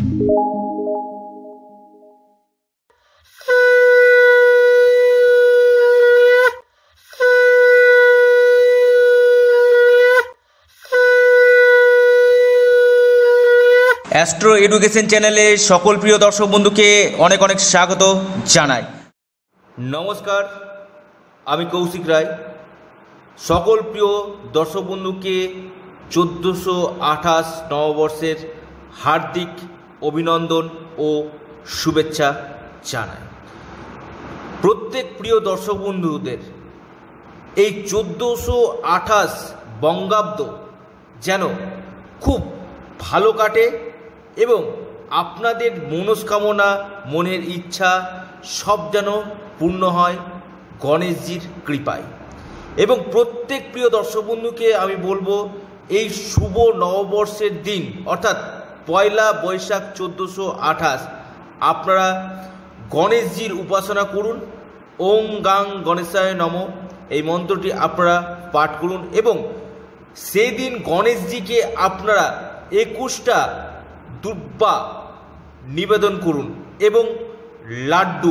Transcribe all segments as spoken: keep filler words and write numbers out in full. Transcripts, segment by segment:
Astro education চ্যানেলে সকল প্রিয় দর্শক বন্ধুকে অনেক অনেক স্বাগত জানাই। নমস্কার, আমি কৌশিক রায়। সকল প্রিয় দর্শক বন্ধুকে চোদ্দোশো আঠাশ নববর্ষের হার্দিক অভিনন্দন ও শুভেচ্ছা জানাই। প্রত্যেক প্রিয় দর্শক বন্ধুদের এই চোদ্দোশো আঠাশ বঙ্গাব্দ যেন খুব ভালো কাটে এবং আপনাদের মনস্কামনা, মনের ইচ্ছা সব যেন পূর্ণ হয় গণেশজির কৃপায়। এবং প্রত্যেক প্রিয় দর্শক বন্ধুকে আমি বলবো, এই শুভ নববর্ষের দিন অর্থাৎ পয়লা বৈশাখ চোদ্দোশো আঠাশ আপনারা গণেশজির উপাসনা করুন। ওং গাং গণেশায় নমঃ এই মন্ত্রটি আপনারা পাঠ করুন এবং সেই দিন গণেশজিকে আপনারা একুশটা দুব্বা নিবেদন করুন এবং লাড্ডু,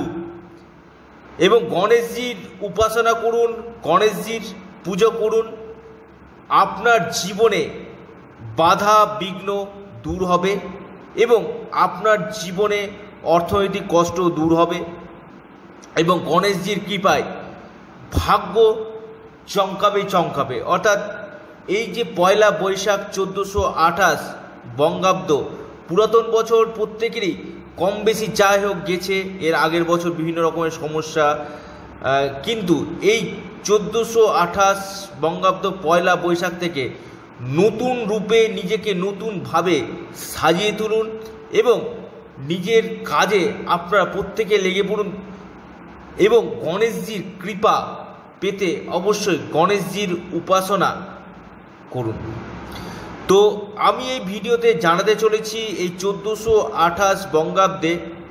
এবং গণেশজির উপাসনা করুন, গণেশজির পুজো করুন। আপনার জীবনে বাধা বিঘ্ন দূর হবে এবং আপনার জীবনে অর্থনৈতিক কষ্ট দূর হবে এবং গণেশজির কৃপায় ভাগ্য চমকাবে চমকাবে। অর্থাৎ এই যে পয়লা বৈশাখ চোদ্দোশো আঠাশ বঙ্গাব্দ, পুরাতন বছর প্রত্যেকেরই কম বেশি যাই হোক গেছে, এর আগের বছর বিভিন্ন রকমের সমস্যা, কিন্তু এই চোদ্দোশো আঠাশ বঙ্গাব্দ পয়লা বৈশাখ থেকে নতুন রূপে নিজেকে নতুনভাবে সাজিয়ে তুলুন এবং নিজের কাজে আপনারা প্রত্যেকে লেগে পড়ুন এবং গণেশজির কৃপা পেতে অবশ্যই গণেশজির উপাসনা করুন। তো আমি এই ভিডিওতে জানাতে চলেছি, এই চোদ্দোশো আঠাশ বঙ্গাব্দে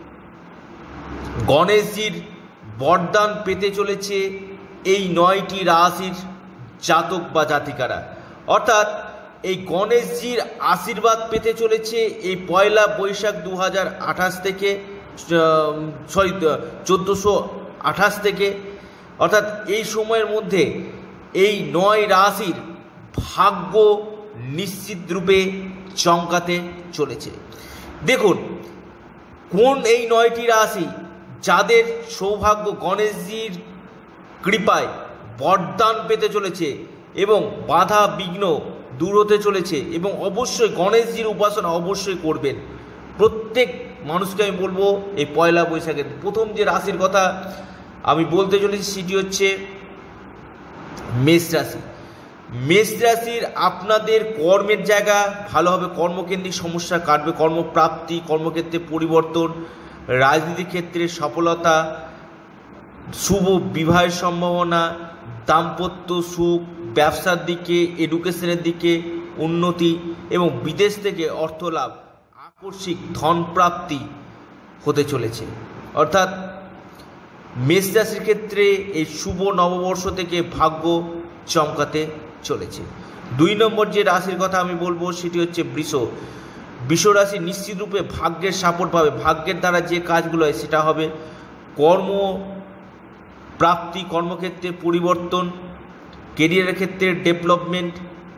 গণেশজির বরদান পেতে চলেছে এই নয়টি রাশির জাতক বা জাতিকারা। অর্থাৎ এই গণেশজির আশীর্বাদ পেতে চলেছে এই পয়লা বৈশাখ দু হাজার আঠাশ থেকে সরি চোদ্দোশো আঠাশ থেকে। অর্থাৎ এই সময়ের মধ্যে এই নয় রাশির ভাগ্য নিশ্চিত রূপে চমকাতে চলেছে। দেখুন কোন এই নয়টি রাশি যাদের সৌভাগ্য গণেশজির কৃপায় বরদান পেতে চলেছে এবং বাধা বিঘ্ন দূর হতে চলেছে, এবং অবশ্যই গণেশজির উপাসনা অবশ্যই করবেন। প্রত্যেক মানুষকে আমি বলবো এই পয়লা বৈশাখের প্রথম যে রাশির কথা আমি বলতে চলেছি সেটি হচ্ছে মেষ রাশি। মেষ রাশির আপনাদের কর্মের জায়গা ভালো হবে, কর্মকেন্দ্রিক সমস্যা কাটবে, কর্মপ্রাপ্তি, কর্মক্ষেত্রে পরিবর্তন, রাজনীতির ক্ষেত্রে সফলতা, শুভ বিবাহের সম্ভাবনা, দাম্পত্য সুখ, ব্যবসার দিকে, এডুকেশনের দিকে উন্নতি এবং বিদেশ থেকে অর্থ লাভ, আকস্মিক ধন প্রাপ্তি হতে চলেছে। অর্থাৎ মেষ রাশির ক্ষেত্রে এই শুভ নববর্ষ থেকে ভাগ্য চমকাতে চলেছে। দুই নম্বর যে রাশির কথা আমি বলবো সেটি হচ্ছে বৃষ। বৃষ রাশি নিশ্চিত রূপে ভাগ্যের সাপোর্ট পাবে, ভাগ্যের দ্বারা যে কাজগুলো হয় সেটা হবে। কর্ম প্রাপ্তি, কর্মক্ষেত্রে পরিবর্তন, কেরিয়ারের ক্ষেত্রে ডেভেলপমেন্ট,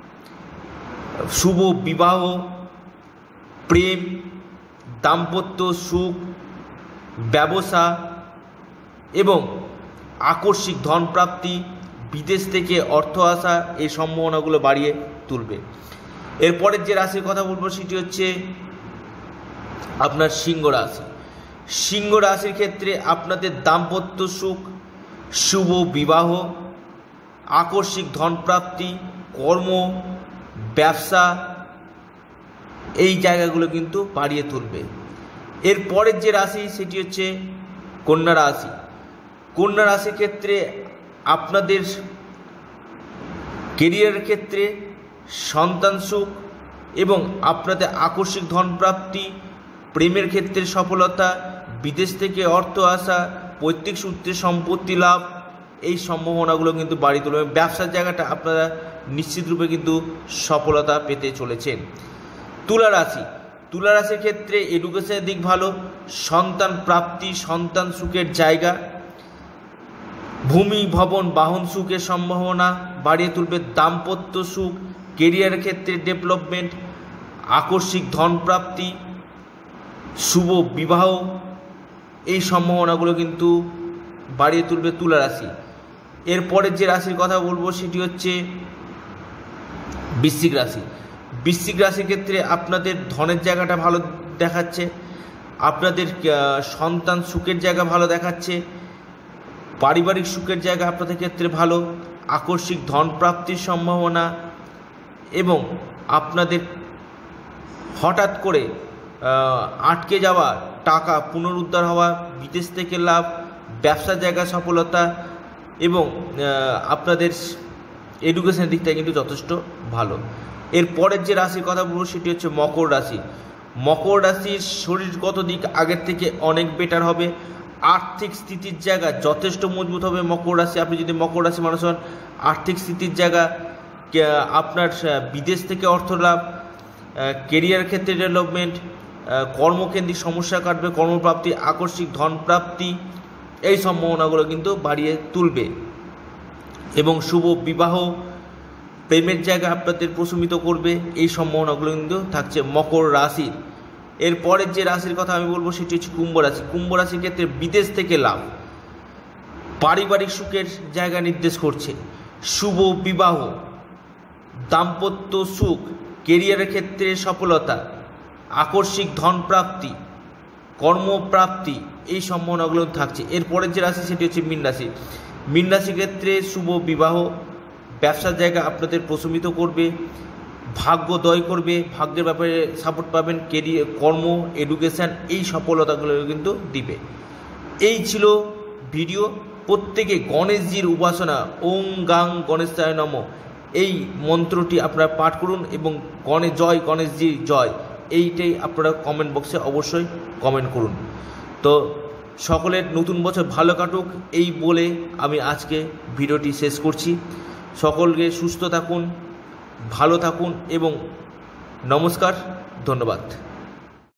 শুভ বিবাহ, প্রেম, দাম্পত্য সুখ, ব্যবসা এবং আকস্মিক ধন প্রাপ্তি, বিদেশ থেকে অর্থ আসা, এই সম্ভাবনাগুলো বাড়িয়ে তুলবে। এরপরের যে রাশির কথা বলবো সেটি হচ্ছে আপনার সিংহ রাশি। সিংহ রাশির ক্ষেত্রে আপনাদের দাম্পত্য সুখ, শুভ বিবাহ, আকস্মিক ধন প্রাপ্তি, কর্ম, ব্যবসা, এই জায়গাগুলো কিন্তু বাড়িয়ে তুলবে। এরপরের যে রাশি সেটি হচ্ছে কন্যা রাশি। কন্যা রাশির ক্ষেত্রে আপনাদের কেরিয়ারের ক্ষেত্রে সন্তান সুখ এবং আপনাদের আকস্মিক ধন প্রাপ্তি, প্রেমের ক্ষেত্রে সফলতা, বিদেশ থেকে অর্থ আসা, পৈতৃক সূত্রে সম্পত্তি লাভ, এই সম্ভাবনাগুলো কিন্তু বাড়িয়ে তুলবে। ব্যবসার জায়গাটা আপনারা নিশ্চিত রূপে কিন্তু সফলতা পেতে চলেছেন। তুলা রাশি, তুলা রাশির ক্ষেত্রে এডুকেশনের দিক ভালো, সন্তান প্রাপ্তি, সন্তান সুখের জায়গা, ভূমি ভবন বাহন সুখের সম্ভাবনা বাড়িয়ে তুলবে, দাম্পত্য সুখ, কেরিয়ারের ক্ষেত্রে ডেভেলপমেন্ট, আকস্মিক ধন প্রাপ্তি, শুভ বিবাহ, এই সম্ভাবনাগুলো কিন্তু বাড়িয়ে তুলবে তুলা রাশি। এরপরের যে রাশির কথা বলবো সেটি হচ্ছে বৃশ্চিক রাশি। বৃশ্চিক রাশির ক্ষেত্রে আপনাদের ধনের জায়গাটা ভালো দেখাচ্ছে, আপনাদের সন্তান সুখের জায়গা ভালো দেখাচ্ছে, পারিবারিক সুখের জায়গা আপনাদের ক্ষেত্রে ভালো, আকস্মিক ধন প্রাপ্তির সম্ভাবনা এবং আপনাদের হঠাৎ করে আটকে যাওয়া টাকা পুনরুদ্ধার হওয়া, বিদেশ থেকে লাভ, ব্যবসার জায়গায় সফলতা এবং আপনাদের এডুকেশনের দিক থেকে কিন্তু যথেষ্ট ভালো। এরপরের যে রাশির কথা বলবো সেটি হচ্ছে মকর রাশি। মকর রাশির শরীরগত দিক আগের থেকে অনেক বেটার হবে, আর্থিক স্থিতির জায়গা যথেষ্ট মজবুত হবে মকর রাশি। আপনি যদি মকর রাশি মানুষ হন, আর্থিক স্থিতির জায়গা, আপনার বিদেশ থেকে অর্থ লাভ, কেরিয়ার ক্ষেত্রে ডেভেলপমেন্ট, কর্মকেন্দ্রিক সমস্যা কাটবে, কর্মপ্রাপ্তি, আকস্মিক ধন প্রাপ্তি, এই সম্ভাবনাগুলো কিন্তু বাড়িয়ে তুলবে এবং শুভ বিবাহ, প্রেমের জায়গা আপনাদের প্রশমিত করবে, এই সম্ভাবনাগুলো কিন্তু থাকছে মকর রাশির। এরপরের যে রাশির কথা আমি বলবো সেটি হচ্ছে কুম্ভ রাশি। কুম্ভ রাশির ক্ষেত্রে বিদেশ থেকে লাভ, পারিবারিক সুখের জায়গা নির্দেশ করছে, শুভ বিবাহ, দাম্পত্য সুখ, কেরিয়ারের ক্ষেত্রে সফলতা, আকস্মিক ধন প্রাপ্তি, কর্মপ্রাপ্তি, এই সম্ভাবনাগুলো থাকছে। এরপরের যে রাশি সেটি হচ্ছে মীন রাশি। মীন রাশির ক্ষেত্রে শুভ বিবাহ, ব্যবসার জায়গা আপনাদের প্রশমিত করবে, ভাগ্যোদয় করবে, ভাগ্যের ব্যাপারে সাপোর্ট পাবেন, কেরিয়ার, কর্ম, এডুকেশান, এই সফলতাগুলো কিন্তু দিবে। এই ছিল ভিডিও। প্রত্যেকে গণেশজির উপাসনা ওং গাং গণেশায় নমঃ এই মন্ত্রটি আপনারা পাঠ করুন এবং গণে জয় গণেশজির জয় এইটাই আপনারা কমেন্ট বক্সে অবশ্যই কমেন্ট করুন। তো সকলের নতুন বছর ভালো কাটুক এই বলে আমি আজকে ভিডিওটি শেষ করছি। সকলকে সুস্থ থাকুন, ভালো থাকুন এবং নমস্কার, ধন্যবাদ।